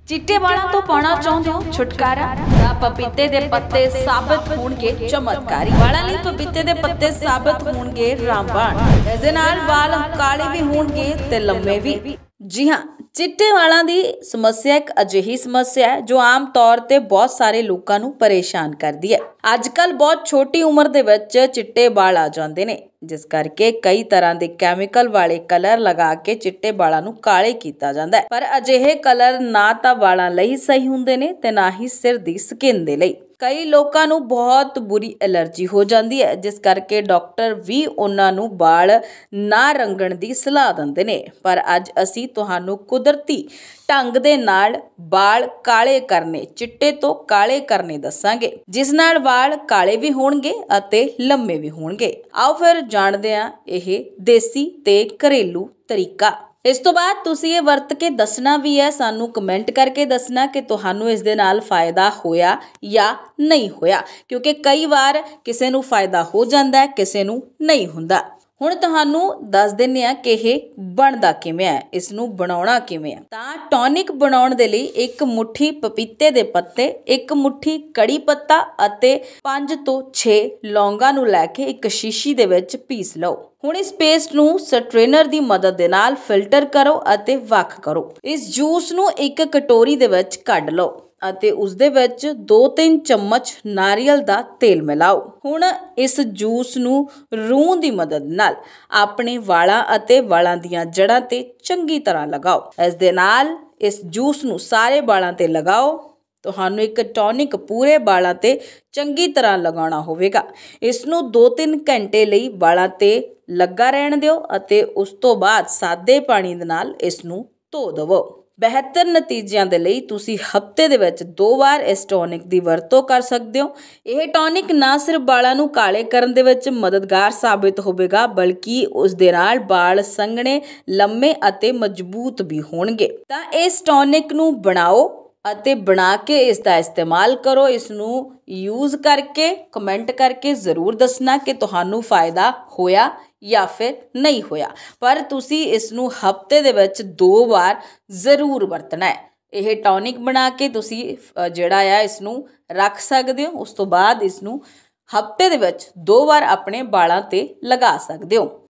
चिट्टे वालों तो पाना चाहते हो छुटकारा ਤਾਂ ਪਪੀਤੇ ਦੇ ਪੱਤੇ ਸਾਬਤ ਹੋਣਗੇ ਚਮਤਕਾਰੀ। ਵਾਲਾਂ ਲਈ ਪਪੀਤੇ ਦੇ ਪੱਤੇ ਸਾਬਤ ਹੋਣਗੇ ਰਾਮਬਾਣ। ਇਸ ਦੇ ਨਾਲ ਵਾਲ ਕਾਲੇ ਵੀ ਹੋਣਗੇ ਤੇ ਲੰਮੇ ਵੀ। जी हाँ, चिट्टे वालों की समस्या एक अजिही समस्या है जो आम तौर ते बहुत सारे लोगों को परेशान करती है। अजकल बहुत छोटी उम्र दे विच चिट्टे बाल आ जाते हैं, जिस करके कई तरह के कैमिकल वाले कलर लगा के चिट्टे बालों नूं काले किया जाता है। पर अजिहे कलर ना तो बालों लई सही हुंदे ने ते ना ही सिर दी स्किन दे लई। कई लोगों नूं बहुत बुरी एलर्जी हो जाती है, जिस करके डॉक्टर भी उन्हां नूं बाल ना रंगण दी सलाह दिंदे ने। पर अज असीं तुहानूं कुदरती ढंग दे नाल बाल काले करने, चिट्टे तो काले करने दसांगे, जिस नाल वाल काले भी होणगे अते लंबे भी होणगे। आओ फिर जाणदे हां इह देसी ते घरेलू तरीका। इस तो बाद तुसीं ये वरत के दसना भी है, सानू कमेंट करके दसना कि तुहानू इस दे नाल फायदा होया या नहीं होया, क्योंकि कई बार किसी नू फायदा हो जाता है, किसी नू नहीं हुंदा। हुण तुहानू दस दिंदे आ कि इह बनदा किवें है, इस नू बनाउणा किवें है। तां टॉनिक बनाउण दे लई एक मुट्ठी पपीते दे पत्ते, एक मुट्ठी कड़ी पत्ता अते 5 ਤੋਂ 6 लौंगां नू लैके एक शीशी दे विच पीस लओ। हुण इस पेस्ट नू स्ट्रेनर दी मदद दे नाल फिल्टर करो अते वख करो। इस जूस नू एक कटोरी दे विच कढ लो ਅਤੇ ਉਸ ਦੇ ਵਿੱਚ 2-3 ਚਮਚ ਨਾਰੀਅਲ ਦਾ ਤੇਲ ਮਿਲਾਓ। ਹੁਣ ਇਸ ਜੂਸ ਨੂੰ ਰੂੰ ਦੀ ਮਦਦ ਨਾਲ ਆਪਣੇ ਵਾਲਾਂ ਅਤੇ ਵਾਲਾਂ ਦੀਆਂ ਜੜ੍ਹਾਂ ਤੇ ਚੰਗੀ ਤਰ੍ਹਾਂ ਲਗਾਓ। ਇਸ ਦੇ ਨਾਲ ਇਸ ਜੂਸ ਨੂੰ ਸਾਰੇ ਵਾਲਾਂ ਤੇ ਲਗਾਓ। ਤੁਹਾਨੂੰ ਇੱਕ ਟੌਨਿਕ ਪੂਰੇ ਵਾਲਾਂ ਤੇ ਚੰਗੀ ਤਰ੍ਹਾਂ ਲਗਾਉਣਾ ਹੋਵੇਗਾ। ਇਸ ਨੂੰ 2-3 ਘੰਟੇ ਲਈ ਵਾਲਾਂ ਤੇ ਲੱਗਾ ਰਹਿਣ ਦਿਓ ਅਤੇ ਉਸ ਤੋਂ ਬਾਅਦ ਸਾਦੇ ਪਾਣੀ ਦੇ ਨਾਲ ਇਸ ਨੂੰ ਧੋ ਦੇਵੋ। ਬਿਹਤਰ ਨਤੀਜਿਆਂ ਦੇ ਲਈ ਤੁਸੀਂ ਹਫ਼ਤੇ ਦੇ ਵਿੱਚ 2 ਵਾਰ ਇਸ ਟੌਨਿਕ ਦੀ ਵਰਤੋਂ ਕਰ ਸਕਦੇ ਹੋ। ਇਹ ਟੌਨਿਕ ਨਾ ਸਿਰਫ ਵਾਲਾਂ ਨੂੰ ਕਾਲੇ ਕਰਨ ਦੇ ਵਿੱਚ ਮਦਦਗਾਰ ਸਾਬਿਤ ਹੋਵੇਗਾ, ਬਲਕਿ ਉਸ ਦੇ ਨਾਲ ਵਾਲ ਸੰਘਣੇ, ਲੰਮੇ ਅਤੇ ਮਜ਼ਬੂਤ ਵੀ ਹੋਣਗੇ। ਤਾਂ ਇਸ ਟੌਨਿਕ ਨੂੰ ਬਣਾਓ ਅਤੇ ਬਣਾ ਕੇ ਇਸ ਦਾ ਇਸਤੇਮਾਲ ਕਰੋ। ਇਸ ਨੂੰ ਯੂਜ਼ ਕਰਕੇ ਕਮੈਂਟ ਕਰਕੇ ਜ਼ਰੂਰ ਦੱਸਣਾ ਕਿ ਤੁਹਾਨੂੰ ਫਾਇਦਾ ਹੋਇਆ ਜਾਂ ਫਿਰ ਨਹੀਂ ਹੋਇਆ। ਪਰ ਤੁਸੀਂ ਇਸ ਨੂੰ ਹਫ਼ਤੇ ਦੇ ਵਿੱਚ 2 ਵਾਰ ਜ਼ਰੂਰ ਵਰਤਣਾ ਹੈ। ਇਹ ਟੌਨਿਕ ਬਣਾ ਕੇ ਤੁਸੀਂ ਜਿਹੜਾ ਆ ਇਸ ਨੂੰ ਰੱਖ ਸਕਦੇ ਹੋ। ਉਸ ਤੋਂ ਬਾਅਦ ਇਸ ਨੂੰ ਹਫ਼ਤੇ ਦੇ ਵਿੱਚ 2 ਵਾਰ ਆਪਣੇ ਵਾਲਾਂ ਤੇ ਲਗਾ ਸਕਦੇ ਹੋ।